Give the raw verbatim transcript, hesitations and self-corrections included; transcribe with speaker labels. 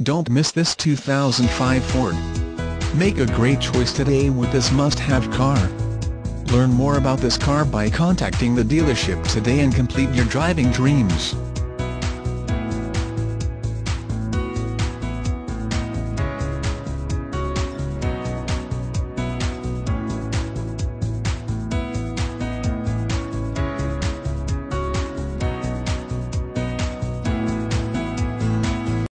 Speaker 1: Don't miss this two thousand five Ford. Make a great choice today with this must-have car. Learn more about this car by contacting the dealership today and complete your driving dreams.